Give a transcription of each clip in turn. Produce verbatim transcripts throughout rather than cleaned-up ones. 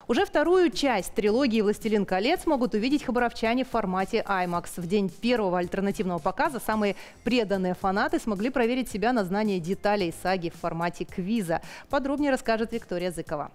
Уже вторую часть трилогии «Властелин колец» могут увидеть хабаровчане в формате аймакс. В день первого альтернативного показа самые преданные фанаты смогли проверить себя на знание деталей саги в формате квиза. Подробнее расскажет Виктория Зыкова.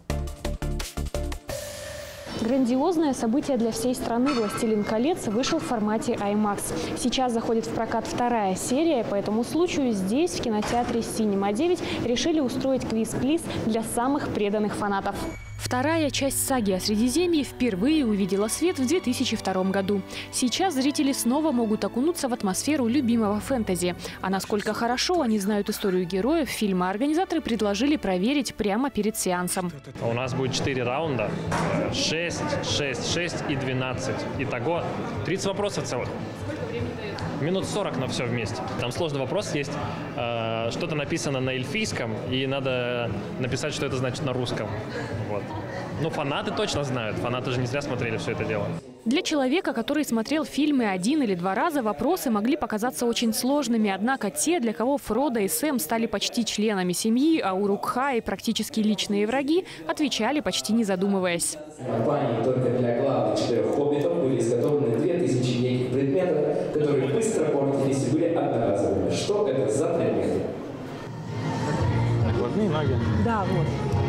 Грандиозное событие для всей страны «Властелин колец» вышел в формате аймакс. Сейчас заходит в прокат вторая серия, по этому случаю здесь, в кинотеатре Синема девять, решили устроить квиз-плиз для самых преданных фанатов. Вторая часть саги о Средиземье впервые увидела свет в две тысячи втором году. Сейчас зрители снова могут окунуться в атмосферу любимого фэнтези. А насколько хорошо они знают историю героев фильма, организаторы предложили проверить прямо перед сеансом. У нас будет четыре раунда. шесть, шесть, шесть и двенадцать. Итого тридцать вопросов целых. Минут сорок на все вместе. Там сложный вопрос есть. Э, что-то написано на эльфийском, и надо написать, что это значит на русском. Вот. Ну, фанаты точно знают. Фанаты же не зря смотрели все это дело. Для человека, который смотрел фильмы один или два раза, вопросы могли показаться очень сложными. Однако те, для кого Фродо и Сэм стали почти членами семьи, а Урuk-хай практически личные враги, отвечали почти не задумываясь. В компании только для главных четырех хоббитов были изготовлены две тысячи неких предметов, которые быстро портились и были одноразовыми. Что это за предметы? Накладные ноги. Да, вот.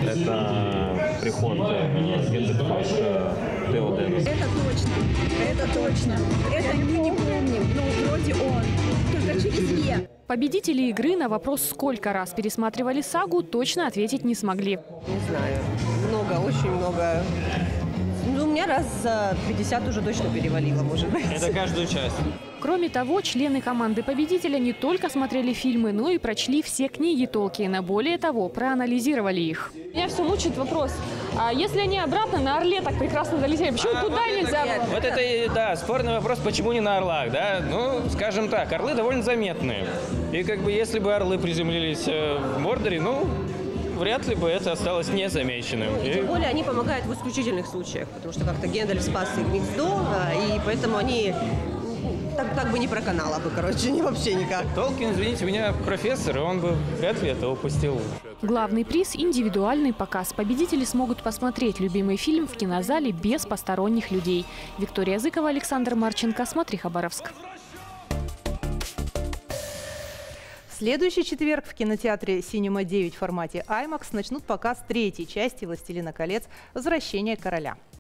Это приход Гендельфаша Теодена. Это точно, это точно. Это мы не помним, но вроде он. Только через «е». Победители игры на вопрос, сколько раз пересматривали сагу, точно ответить не смогли. Не знаю. Много, очень много. Ну, у меня раз за пятьдесят уже точно перевалило, может быть. Это каждую часть. Кроме того, члены команды победителя не только смотрели фильмы, но и прочли все книги Толкиена. Более того, проанализировали их. Меня все мучает вопрос, а если они обратно на Орле так прекрасно долетели, почему А, туда вот нельзя это, было? Вот это, и, да, спорный вопрос, почему не на орлах, да? Ну, скажем так, орлы довольно заметные. И как бы если бы орлы приземлились в Мордоре, ну, вряд ли бы это осталось незамеченным. Ну, и тем более они помогают в исключительных случаях, потому что как-то Гендальф спас их гнездо, и поэтому они так, так бы не проканало бы, короче, не вообще никак. Толкин, извините меня, профессор, и он бы вряд ли это упустил. Главный приз – индивидуальный показ. Победители смогут посмотреть любимый фильм в кинозале без посторонних людей. Виктория Зыкова, Александр Марченко. Смотри, Хабаровск. В следующий четверг в кинотеатре Синема девять в формате аймакс начнут показ третьей части «Властелина колец. Возвращение короля».